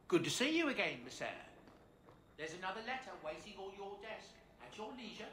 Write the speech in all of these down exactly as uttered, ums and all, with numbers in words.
Good to see you again, Messere. There's another letter waiting on your desk. At your leisure.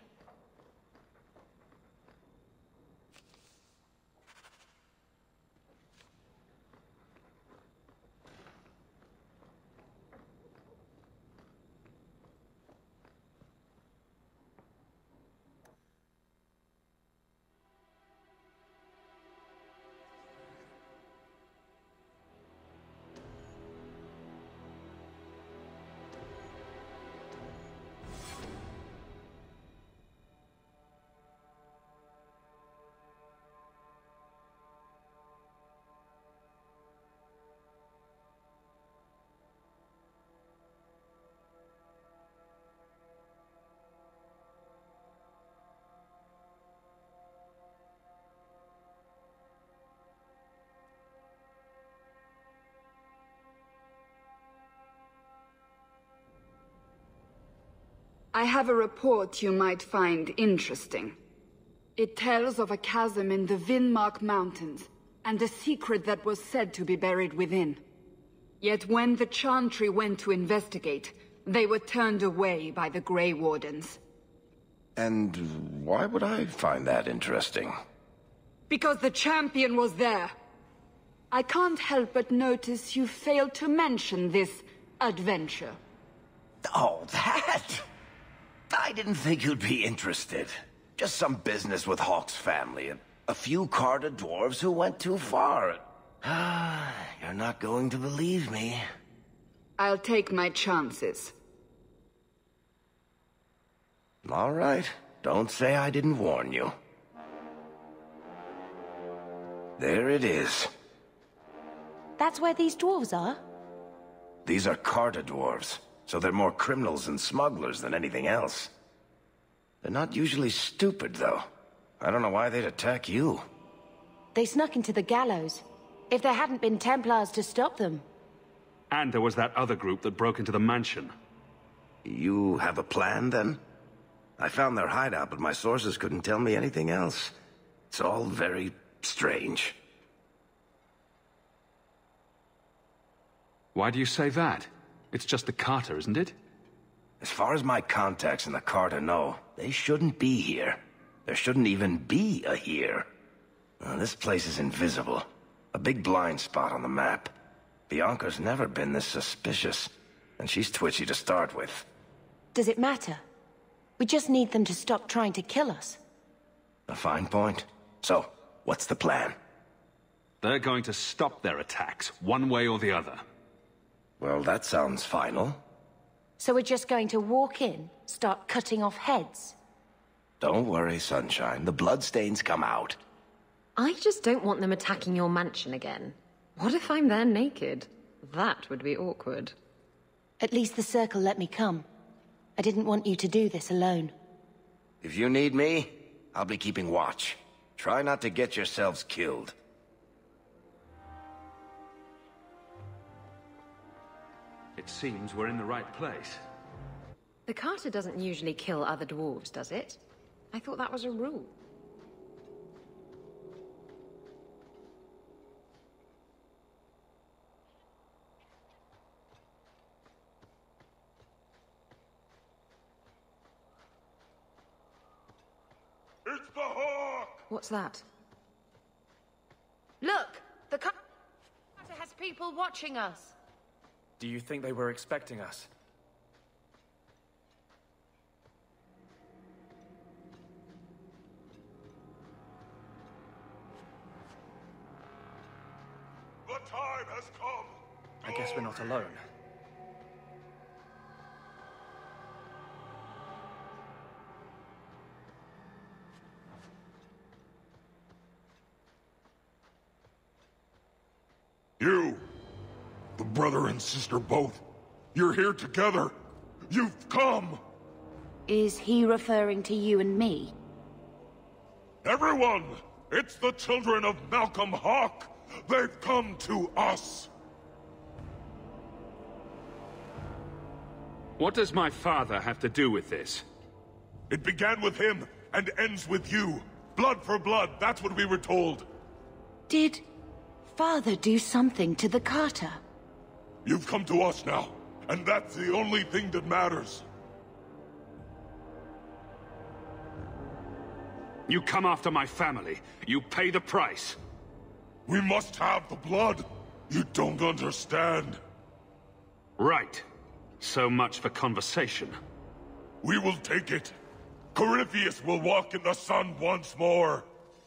I have a report you might find interesting. It tells of a chasm in the Vinmark Mountains, and a secret that was said to be buried within. Yet when the Chantry went to investigate, they were turned away by the Grey Wardens. And why would I find that interesting? Because the champion was there. I can't help but notice you failed to mention this adventure. Oh, that? I didn't think you'd be interested. Just some business with Hawke's family, and a few Carter dwarves who went too far. You're not going to believe me. I'll take my chances. All right. Don't say I didn't warn you. There it is. That's where these dwarves are? These are Carter dwarves, so they're more criminals and smugglers than anything else. They're not usually stupid, though. I don't know why they'd attack you. They snuck into the gallows. If there hadn't been Templars to stop them. And there was that other group that broke into the mansion. You have a plan, then? I found their hideout, but my sources couldn't tell me anything else. It's all very strange. Why do you say that? It's just the Carter, isn't it? As far as my contacts in the Carter know, they shouldn't be here. There shouldn't even be a here. Uh, this place is invisible. A big blind spot on the map. Bianca's never been this suspicious, and she's twitchy to start with. Does it matter? We just need them to stop trying to kill us. A fine point. So, what's the plan? They're going to stop their attacks, one way or the other. Well, that sounds final. So we're just going to walk in, start cutting off heads? Don't worry, Sunshine. The bloodstains come out. I just don't want them attacking your mansion again. What if I'm there naked? That would be awkward. At least the Circle let me come. I didn't want you to do this alone. If you need me, I'll be keeping watch. Try not to get yourselves killed. It seems we're in the right place. The Carter doesn't usually kill other dwarves, does it? I thought that was a rule. It's the Hawk! What's that? Look! The Carter has people watching us. Do you think they were expecting us? The time has come! I guess we're not alone. You! The brother and sister both. You're here together. You've come! Is he referring to you and me? Everyone! It's the children of Malcolm Hawke! They've come to us! What does my father have to do with this? It began with him, and ends with you. Blood for blood, that's what we were told. Did Father do something to the Carter? You've come to us now, and that's the only thing that matters. You come after my family. You pay the price. We must have the blood. You don't understand. Right. So much for conversation. We will take it. Corypheus will walk in the sun once more.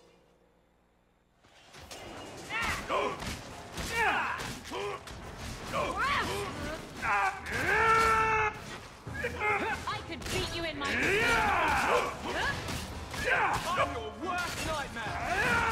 I could beat you in my... I'm your worst nightmare!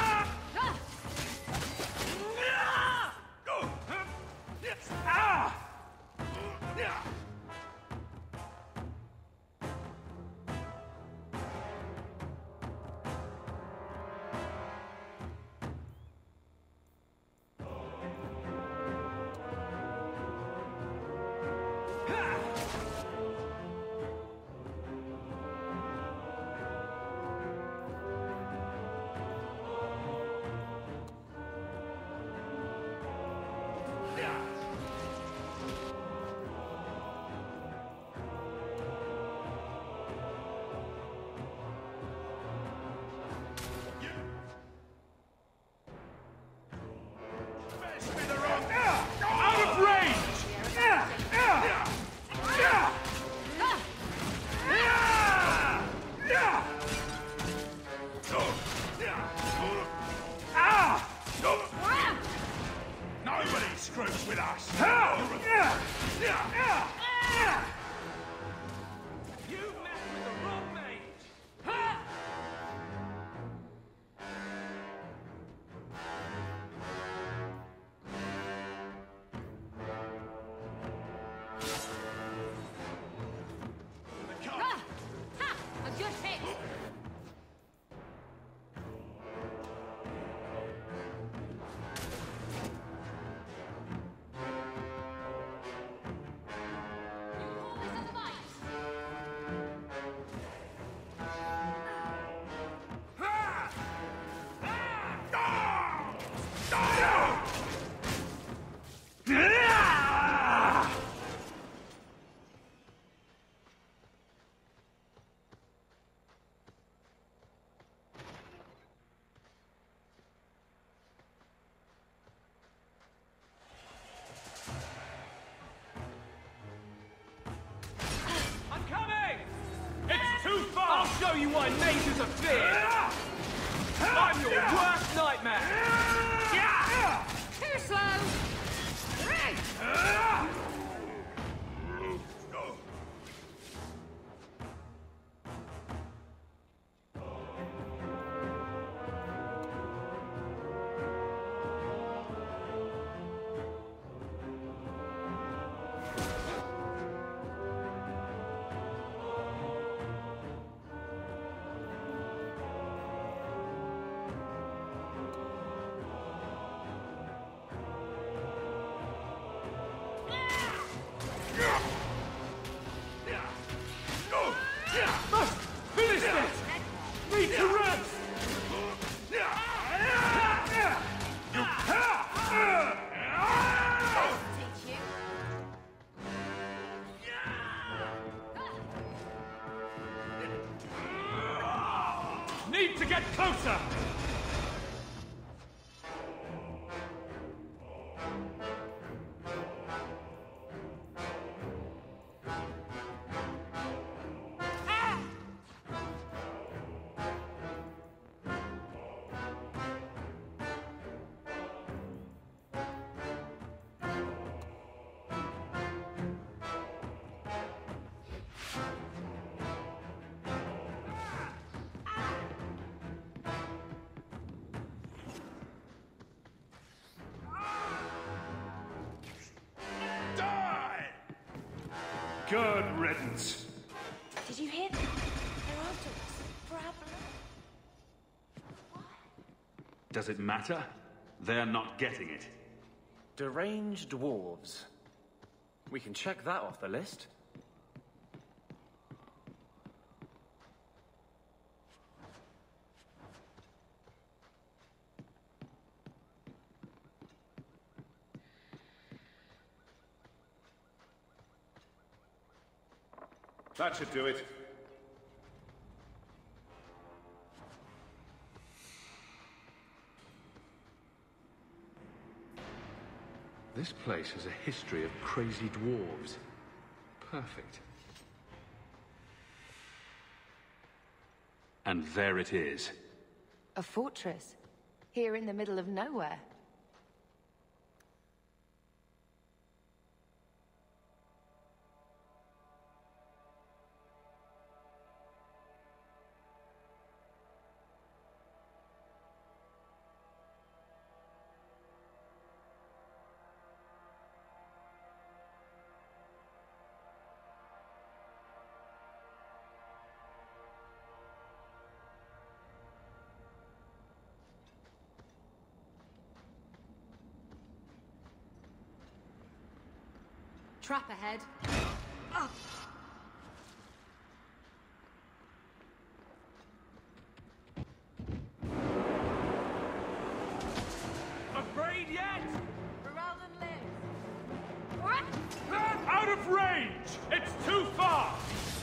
Show you why nature's a fear! I'm your worst nightmare! Too slow! Finish this! Need to rest! Need to get closer! Good riddance. Did you hear that? They're after us. For our blood. Does it matter? They're not getting it. Deranged dwarves. We can check that off the list. That should do it. This place has a history of crazy dwarves. Perfect. And there it is. A fortress. Here in the middle of nowhere. Trap ahead. Ah. Afraid yet? Ferelden lives. Out of range! It's too far!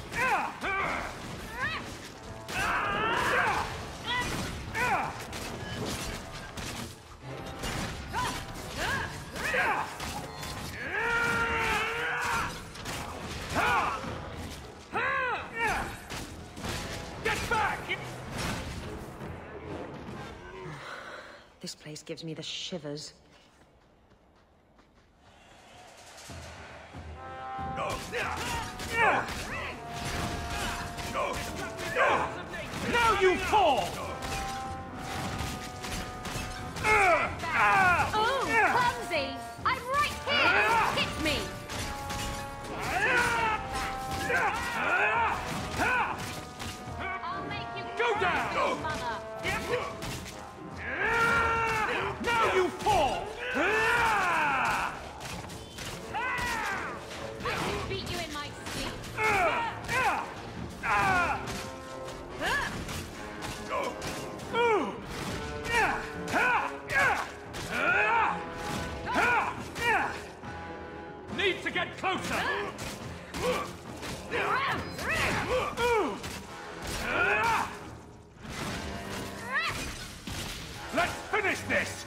Get back! This place gives me the shivers. Now you fall! Oh, clumsy! I'm right here! Hit me! I'll make you Go cry, down! mother! Now you fall! I can beat you in my sleep! Need to get closer! Let's finish this!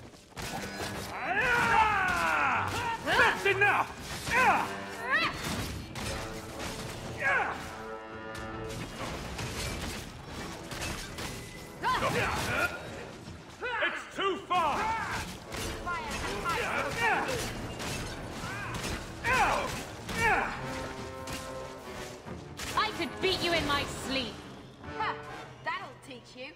That's enough! It's too far! I could beat you in my sleep! Ha! That'll teach you!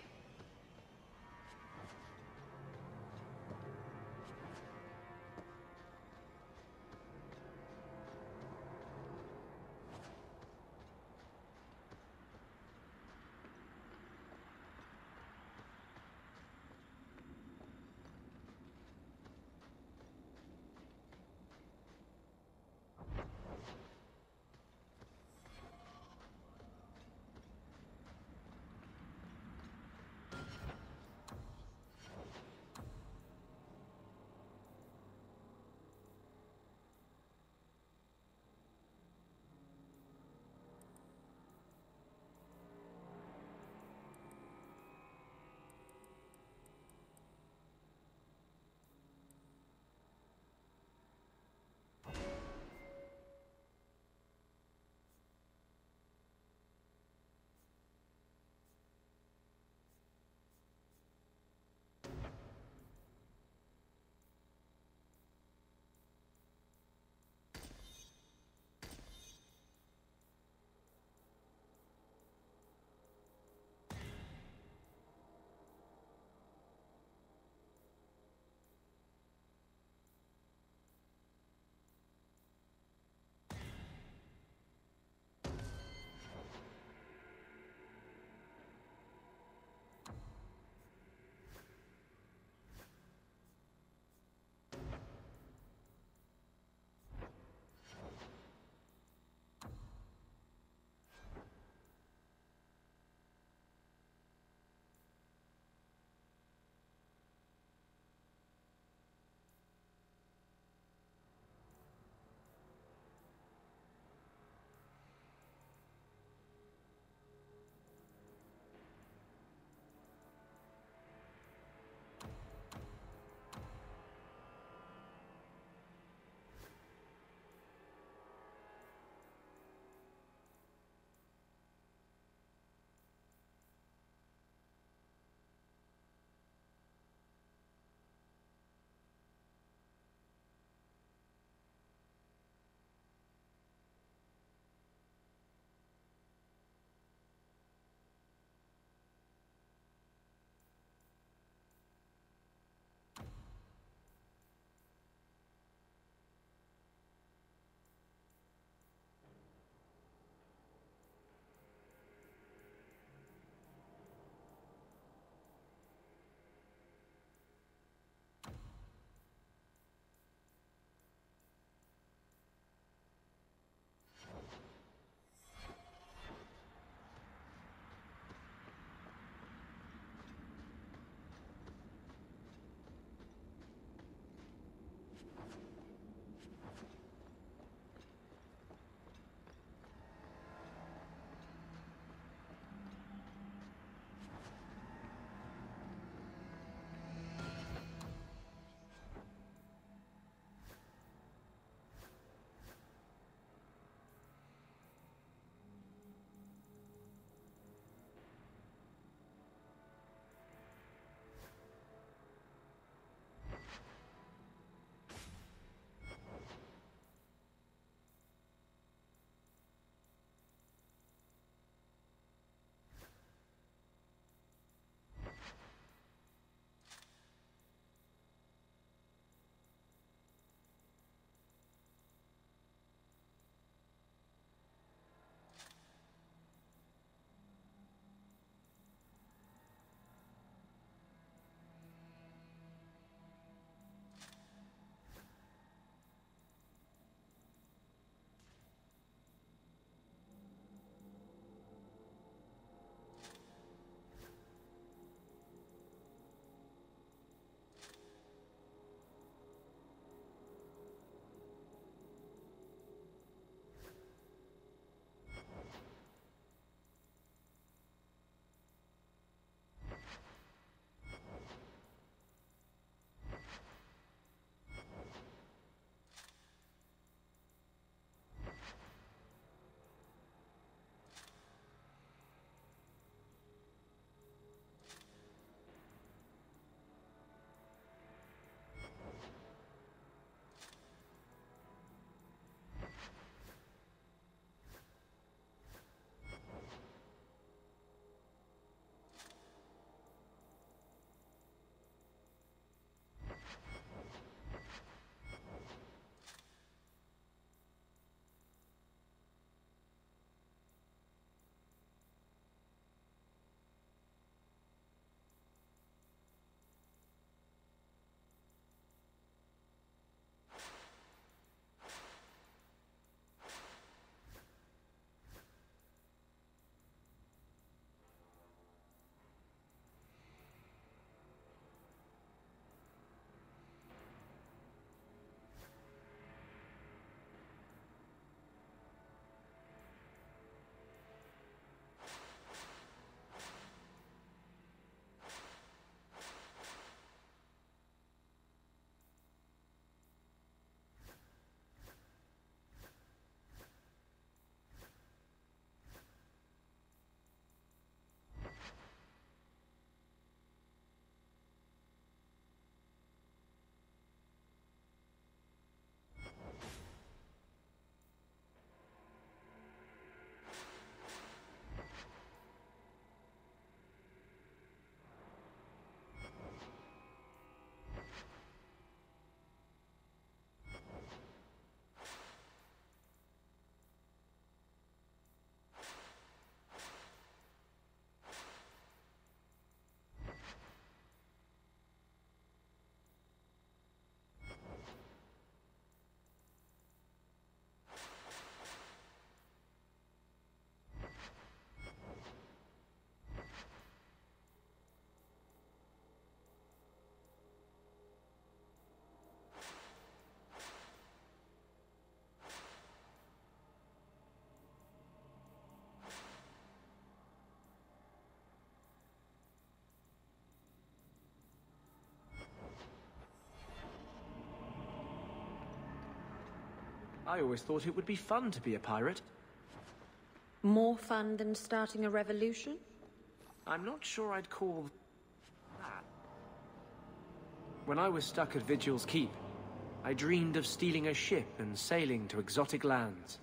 I always thought it would be fun to be a pirate. More fun than starting a revolution? I'm not sure I'd call that. When I was stuck at Vigil's Keep, I dreamed of stealing a ship and sailing to exotic lands.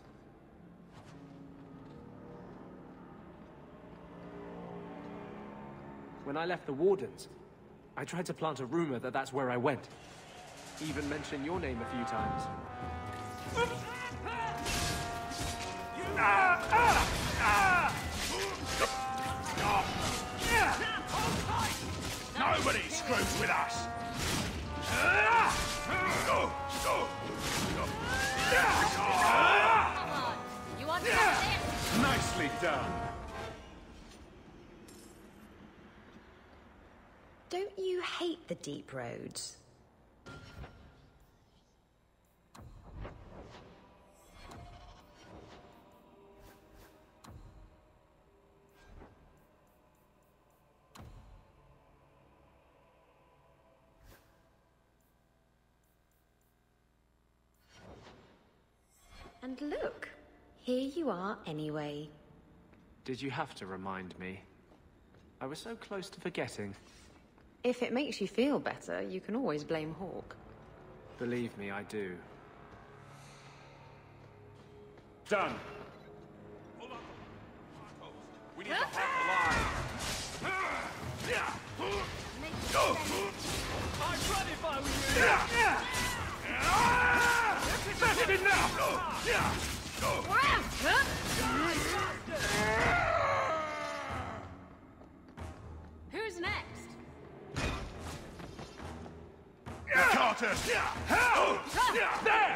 When I left the Wardens, I tried to plant a rumor that that's where I went. Even mention your name a few times. Nobody screws with us! You want to this? Nicely done. Don't you hate the deep roads? And look, here you are anyway. Did you have to remind me? I was so close to forgetting. If it makes you feel better, you can always blame Hawke. Believe me, I do. Done. We need to hold the line. I'd run if I were you! That's it enough! Who's next? Carter! There!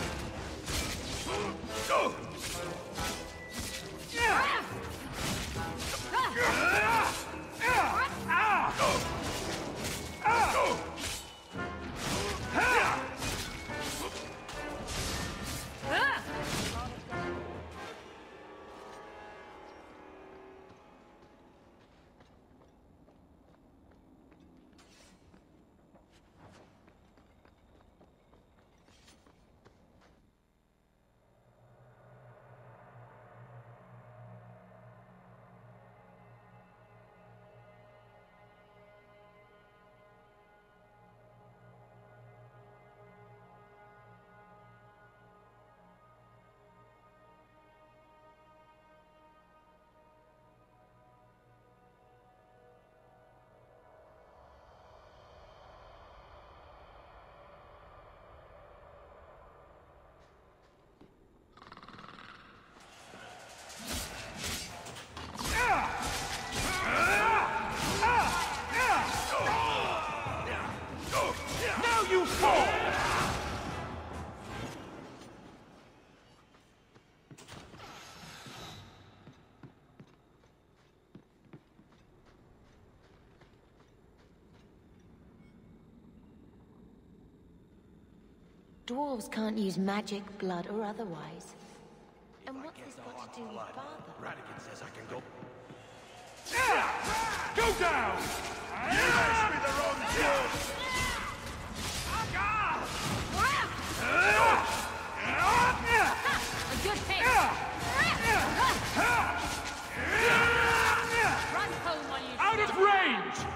Dwarves can't use magic, blood, or otherwise. And what's this got to do with Father? Radigan says I can go. Go down! You asked me the wrong job! A good pick. Run home while you Out of range!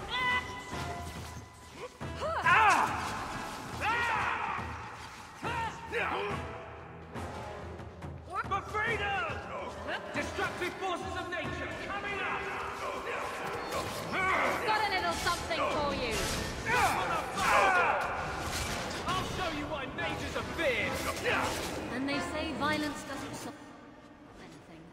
For freedom! Destructive forces of nature coming up! Got a little something for you. I'll show you why nature's a fear! And they say violence doesn't solve anything.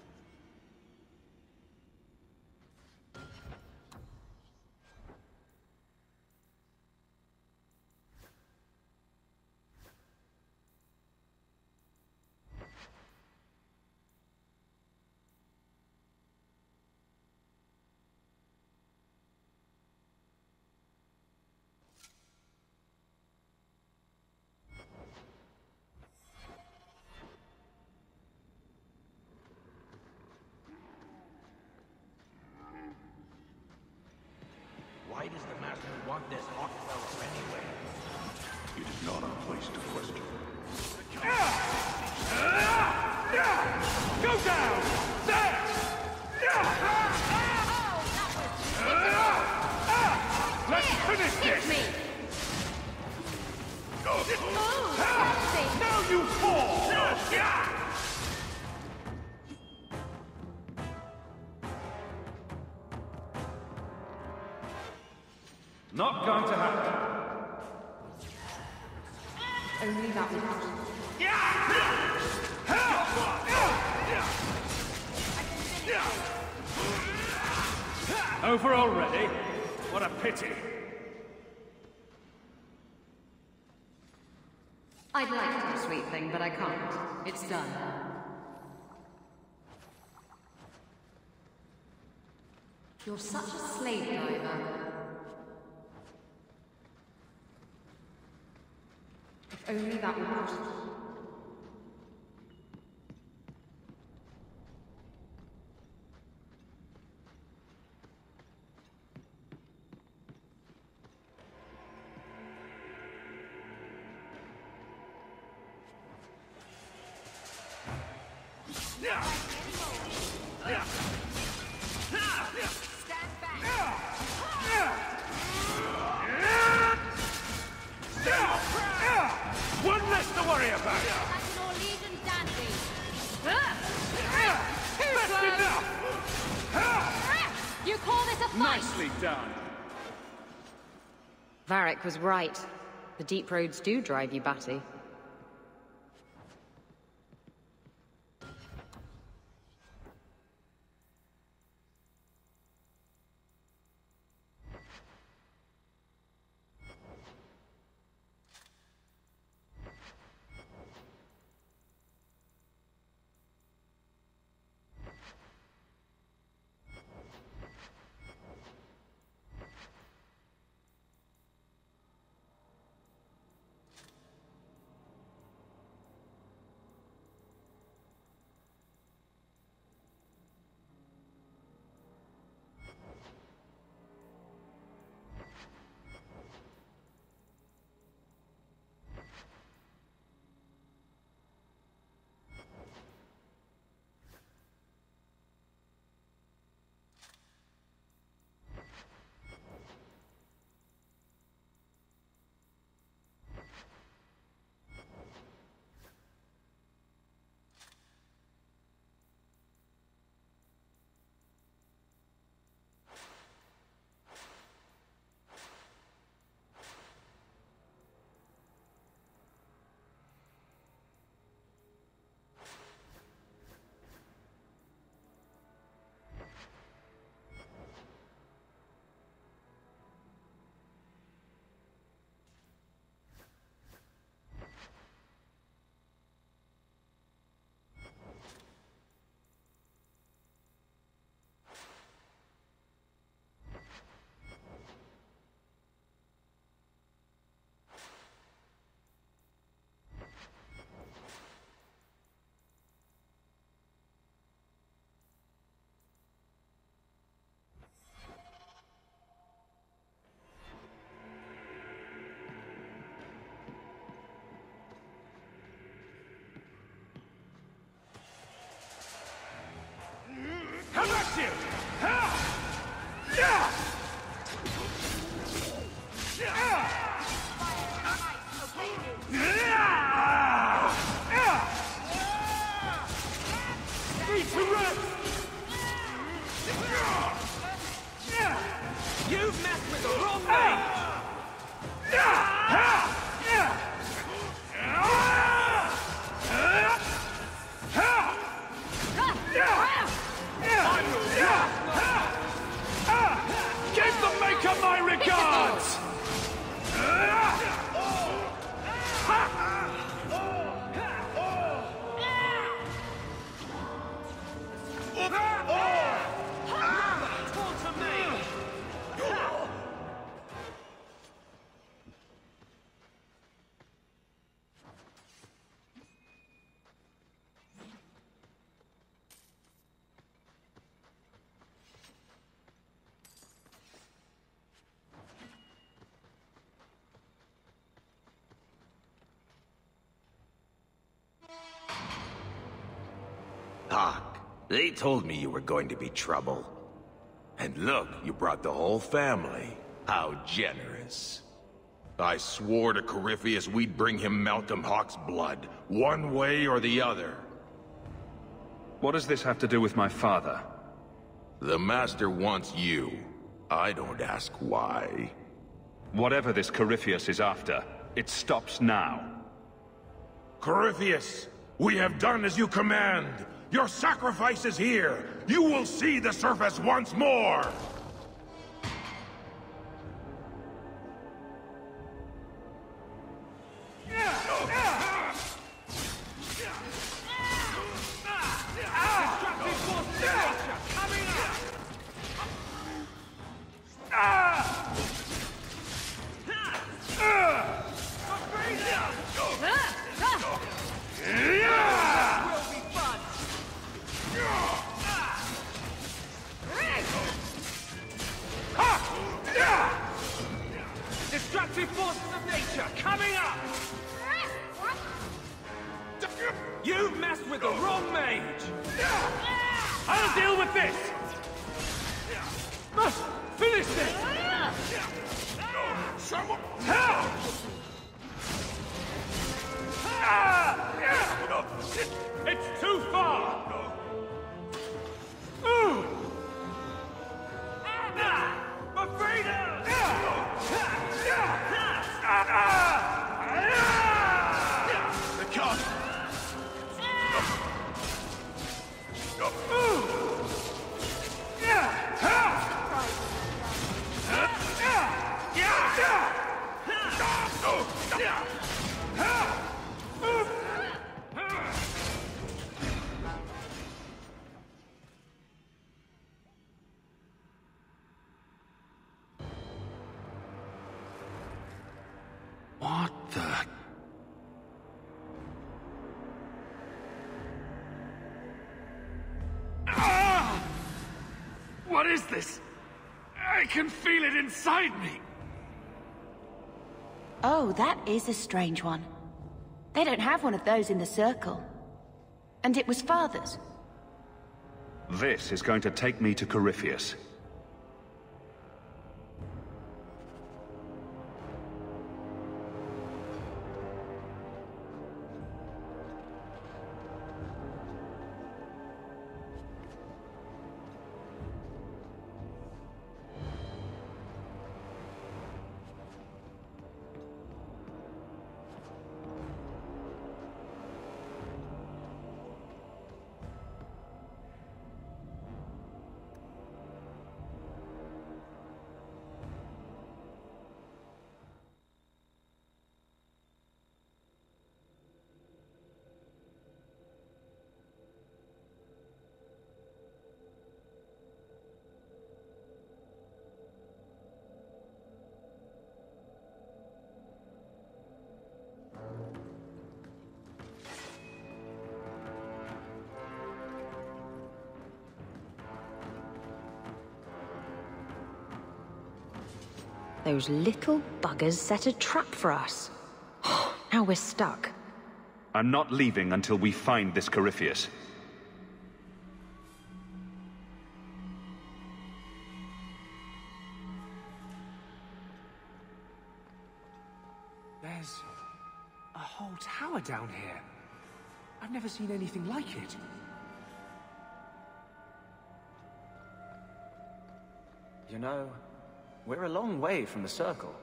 Why does the master want this hot fella anyway? It is not our place to question. Ah! Go down! There! Let's finish this! Me. Now you fall! Not going to happen. Only that would happen. Over already? What a pity. I'd like to, sweet thing, but I can't. It's done. You're such a slave driver. If only that would happen. One less to worry about! Like an Orlean dandy. That's enough! You call this a fight? Nicely done. Varric was right. The deep roads do drive you batty. Come at you! Ha! Yeah! Need to rest! You've messed with the wrong thing! Give the Maker my regards! talk. They told me you were going to be trouble. And look, you brought the whole family. How generous. I swore to Corypheus we'd bring him Malcolm Hawke's blood, one way or the other. What does this have to do with my father? The Master wants you. I don't ask why. Whatever this Corypheus is after, it stops now. Corypheus, we have done as you command. Your sacrifice is here. You will see the surface once more. Destructive forces of nature coming up! You messed with the wrong mage! I'll deal with this! Must finish this! It's too far! Ooh. For freedom! The cut! What the... Ah! What is this? I can feel it inside me. Oh, that is a strange one. They don't have one of those in the Circle. And it was Father's. This is going to take me to Corypheus. Those little buggers set a trap for us. Now we're stuck. I'm not leaving until we find this Corypheus. There's a whole tower down here. I've never seen anything like it. You know, we're a long way from the Circle.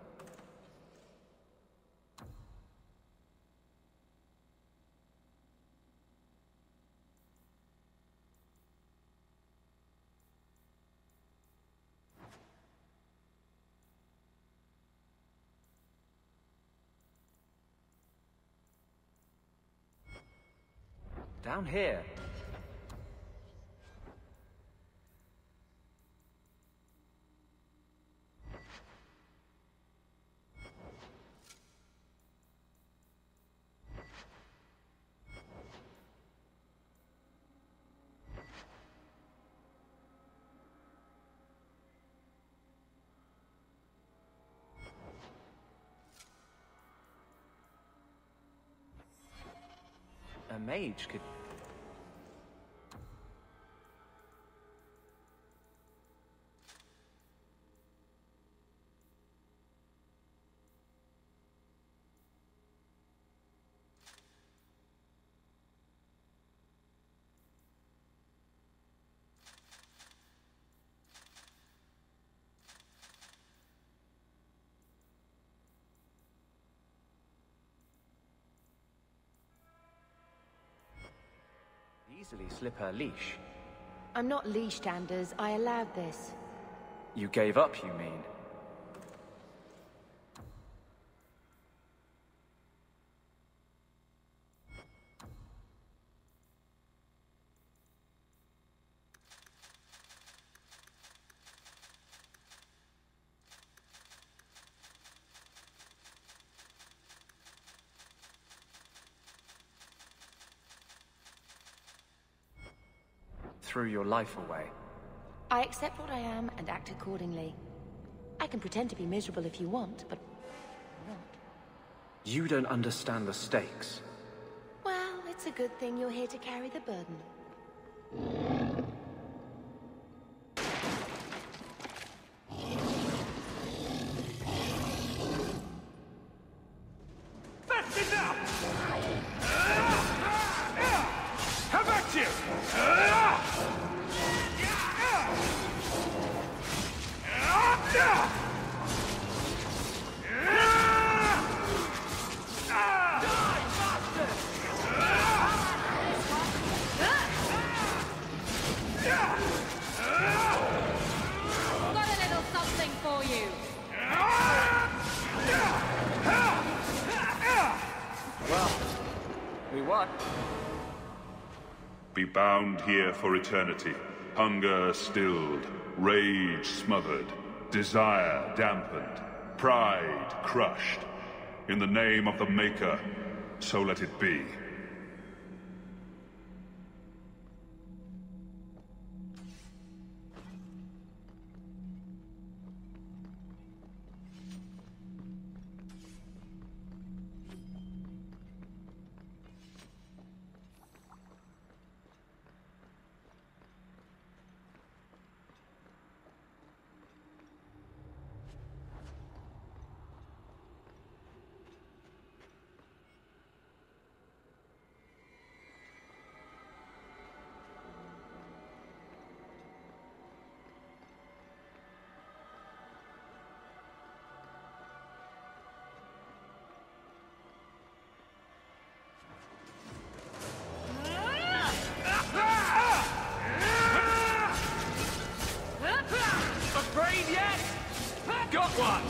Down here. A mage could easily slip her leash. I'm not leashed, Anders. I allowed this. You gave up, you mean? Threw your life away. I accept what I am and act accordingly. I can pretend to be miserable if you want, but I'm not. You don't understand the stakes. Well, it's a good thing you're here to carry the burden. That's enough! How about you? Got a little something for you. Well, we won. Be bound here for eternity. Hunger stilled, rage smothered, desire dampened, pride crushed. In the name of the Maker, so let it be. Afraid yet? Got one!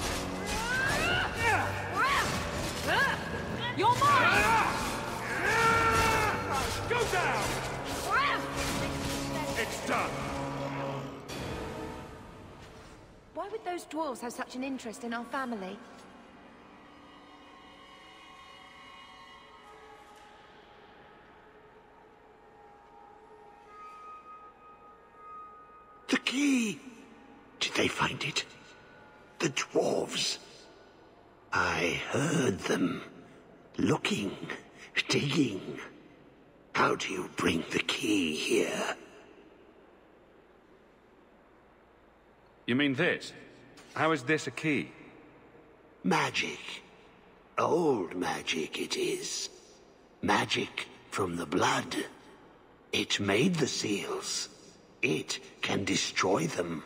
You're mine! Go down! It's done! Why would those dwarves have such an interest in our family? The key! Did they find it? The dwarves? I heard them. Looking, digging. How do you bring the key here? You mean this? How is this a key? Magic. Old magic it is. Magic from the blood. It made the seals. It can destroy them.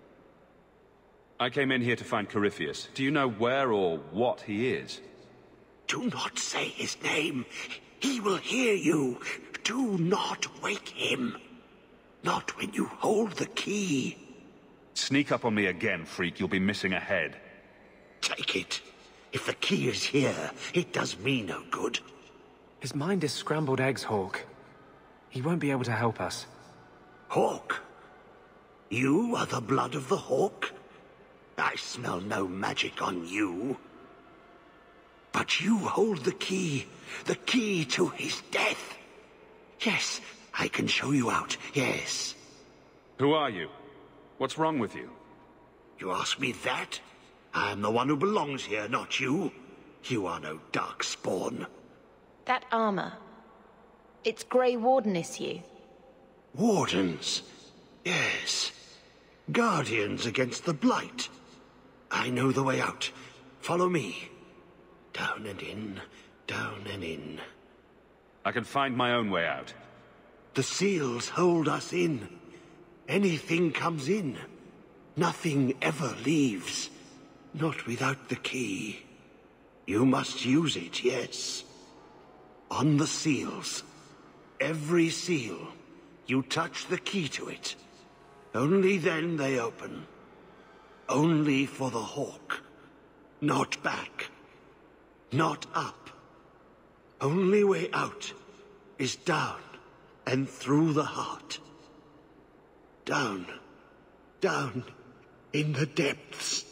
I came in here to find Corypheus. Do you know where or what he is? Do not say his name. He will hear you. Do not wake him. Not when you hold the key. Sneak up on me again, freak. You'll be missing a head. Take it. If the key is here, it does me no good. His mind is scrambled eggs, Hawk. He won't be able to help us. Hawk? You are the blood of the Hawk? I smell no magic on you. But you hold the key. The key to his death. Yes, I can show you out, yes. Who are you? What's wrong with you? You ask me that? I'm the one who belongs here, not you. You are no Darkspawn. That armor. It's Grey Warden issue. Wardens? Yes. Guardians against the Blight. I know the way out. Follow me. Down and in, down and in. I can find my own way out. The seals hold us in. Anything comes in. Nothing ever leaves. Not without the key. You must use it, yes. On the seals. Every seal You touch the key to it. Only then they open. Only for the Hawk. Not back. Not up. Only way out is down and through the heart. Down. Down in the depths.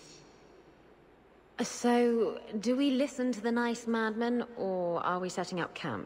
So, do we listen to the nice madman, or are we setting up camp?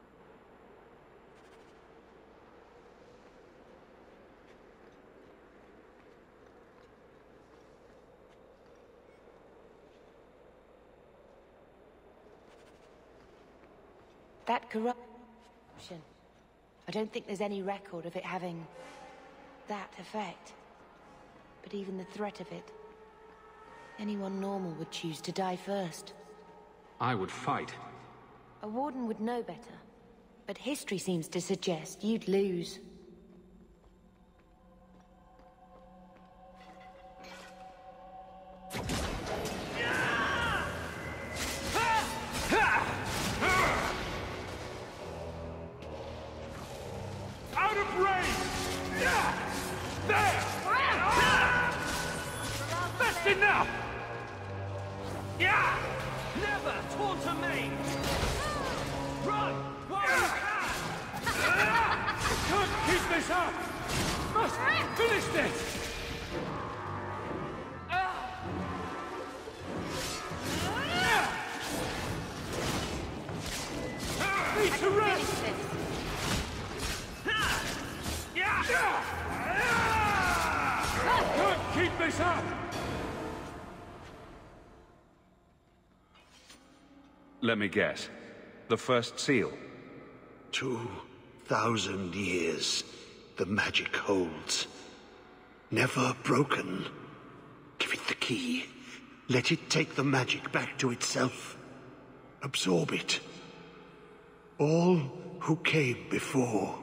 That corruption. I don't think there's any record of it having that effect. But even the threat of it, anyone normal would choose to die first. I would fight. A warden would know better. But history seems to suggest you'd lose. Out of range! There! That's enough! Yeah! Never taunt a maid! Run while you can! Can't keep this up! Must finish this! Need to rest! Can't keep this up! Let me guess. The first seal. Two thousand years the magic holds. Never broken. Give it the key. Let it take the magic back to itself. Absorb it. All who came before.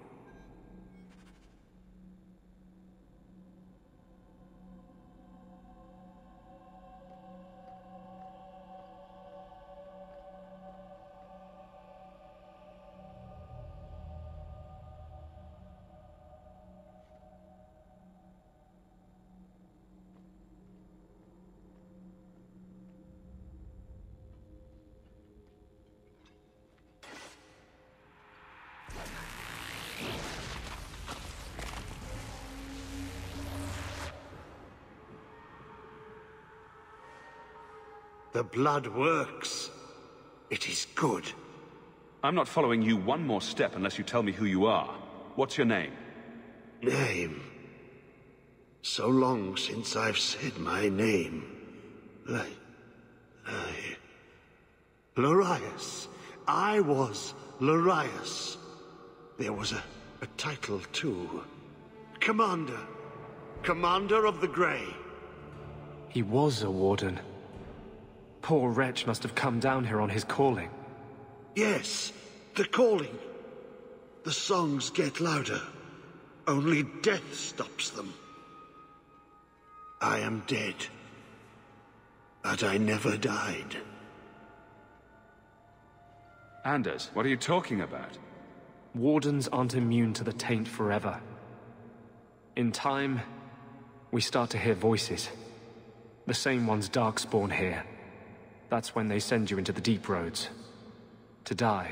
The blood works. It is good. I'm not following you one more step unless you tell me who you are. What's your name? Name? So long since I've said my name. Like... I... Larius. I was Larius. There was a, a title, too. Commander. Commander of the Grey. He was a warden. Poor wretch must have come down here on his calling. Yes, the calling. The songs get louder. Only death stops them. I am dead. But I never died. Anders, what are you talking about? Wardens aren't immune to the taint forever. In time, we start to hear voices. The same ones Darkspawn hear. That's when they send you into the deep roads. To die.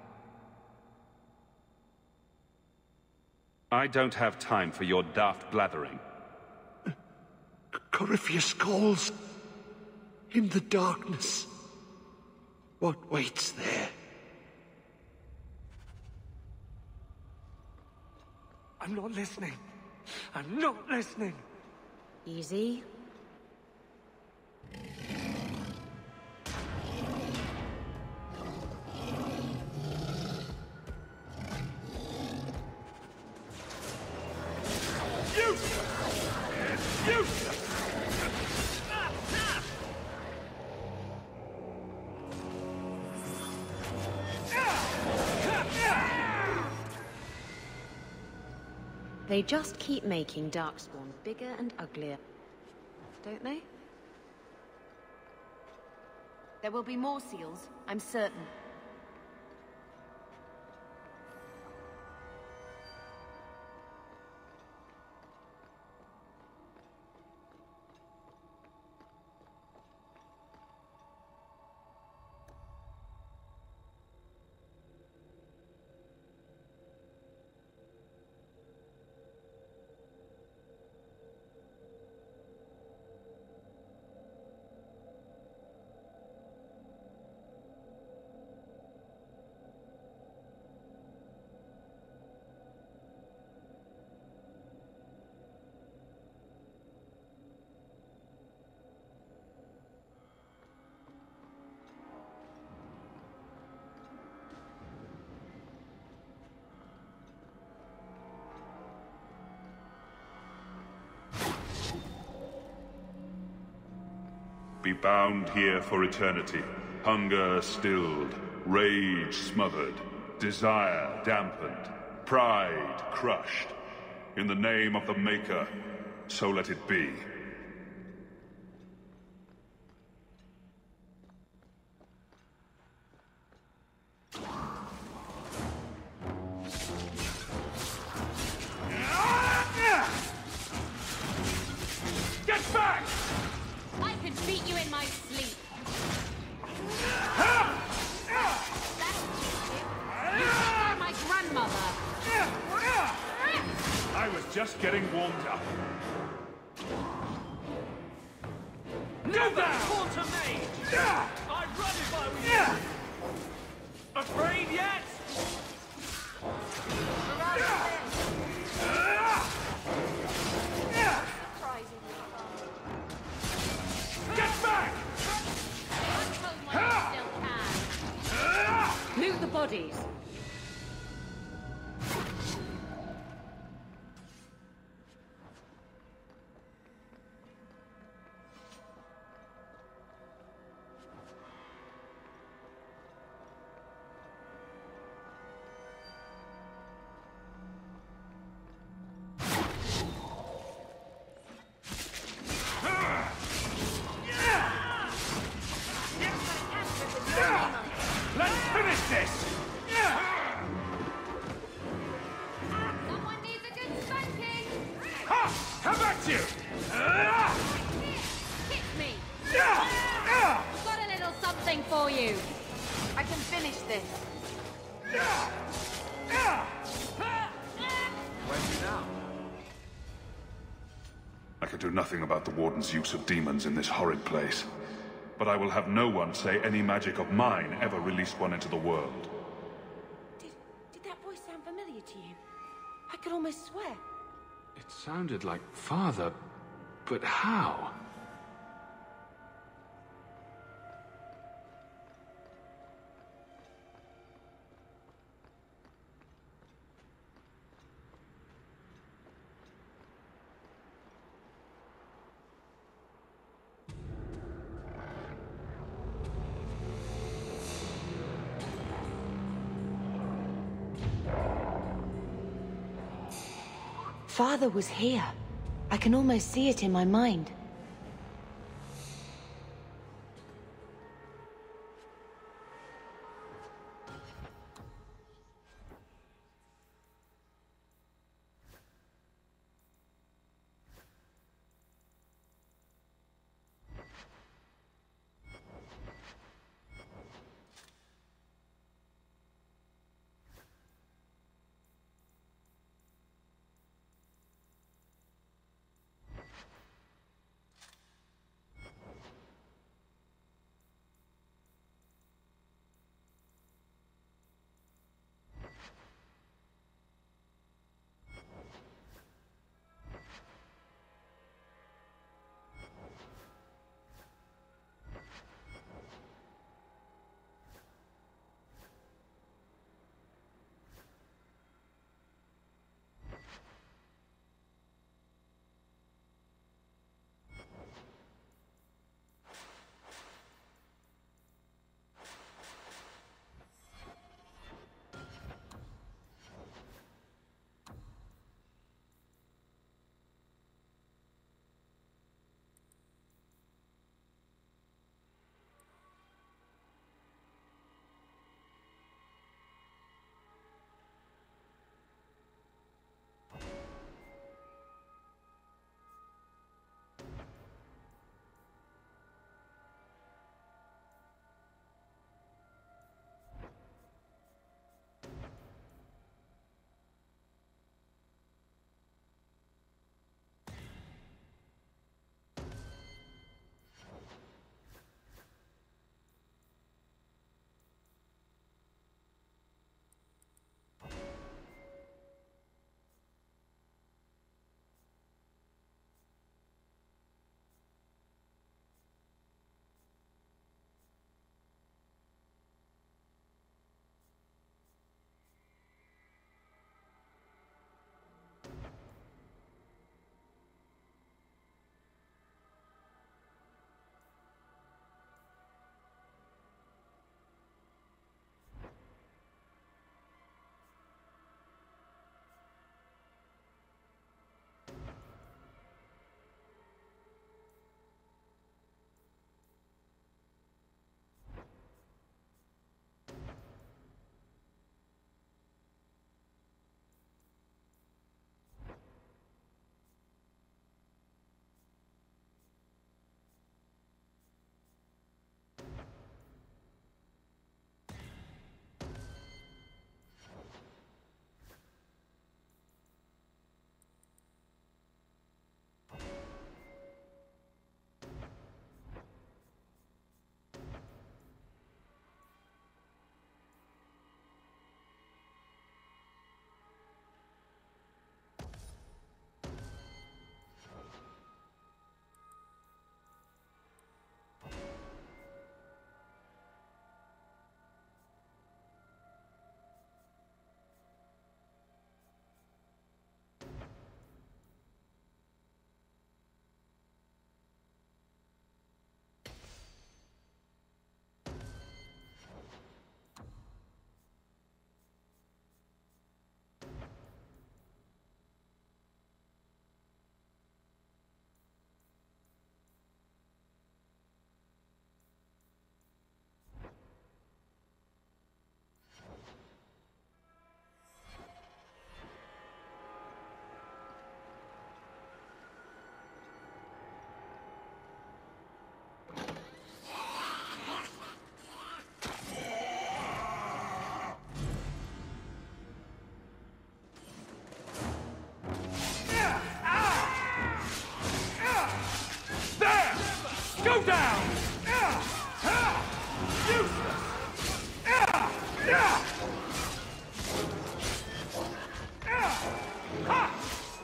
I don't have time for your daft blathering. Corypheus calls. In the darkness. What waits there? I'm not listening. I'm not listening. Easy. You! You! They just keep making Darkspawn bigger and uglier, don't they? There will be more seals, I'm certain. Be bound here for eternity. Hunger stilled, rage smothered, desire dampened, pride crushed. In the name of the Maker, so let it be. Get back! I could beat you in my sleep. You're my grandmother. I was just getting warmed up. Go down! Quarter mage! I'd run if I were you! Afraid yet? Get back! Loot the bodies. Let's finish this! Someone needs a good spanking. Ha! How about you? Kick me. Got a little something for you. I can finish this. Where's now? I can do nothing about the Warden's use of demons in this horrid place. But I will have no one say any magic of mine ever released one into the world. Did, did that voice sound familiar to you? I could almost swear. It sounded like Father, but how? Father was here. I can almost see it in my mind. Go down! Useless! Ha!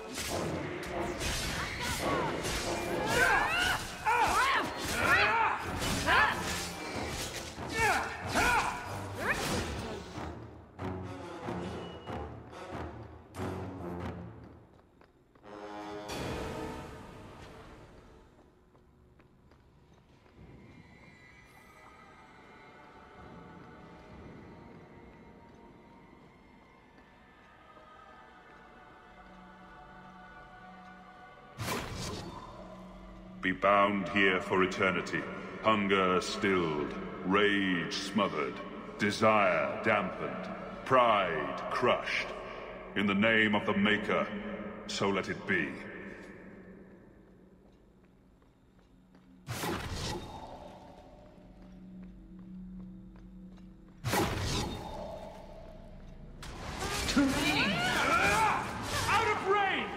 Be bound here for eternity, hunger stilled, rage smothered, desire dampened, pride crushed. In the name of the Maker, so let it be. Out of range!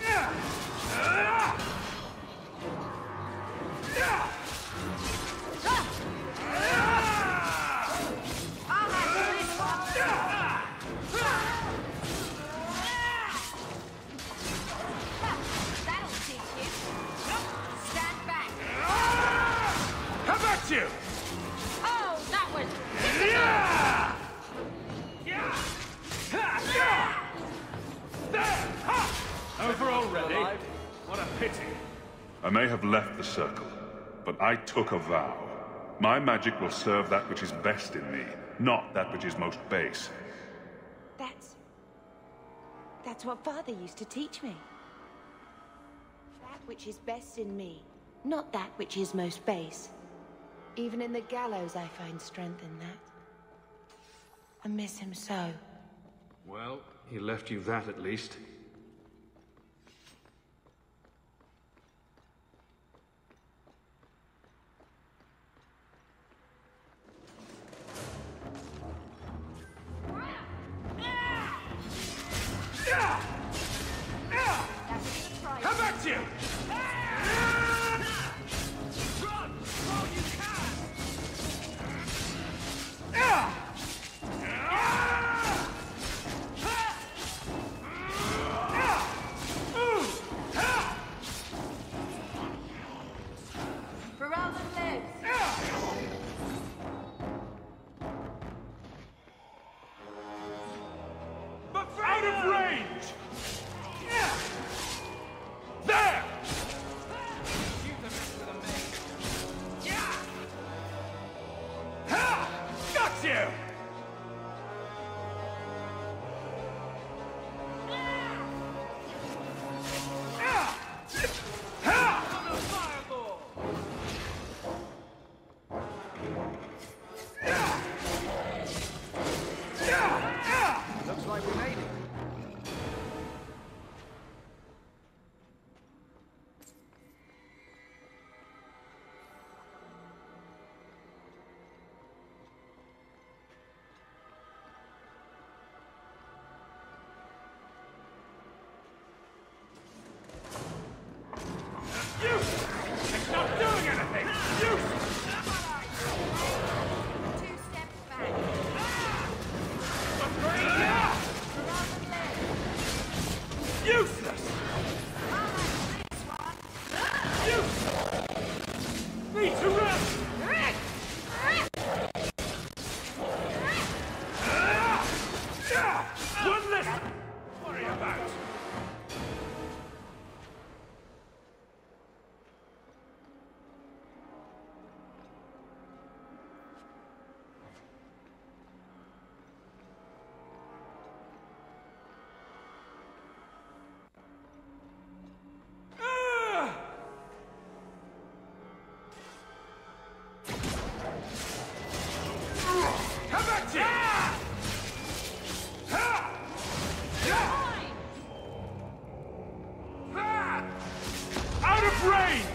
You. Oh, that was. Yeah! Yeah! There! Ha! Over already? What a pity. I may have left the circle, but I took a vow. My magic will serve that which is best in me, not that which is most base. That's... That's what Father used to teach me. That which is best in me, not that which is most base. Even in the gallows I find strength in that. I miss him so. Well, he left you that at least. Come back to you! Out of range! There! Ha! Got you! Looks like we made it. It's not doing anything! Useless! Two steps back. Useless! Useless! Need to rest! One less! Worry about! Come back to you! Out of range!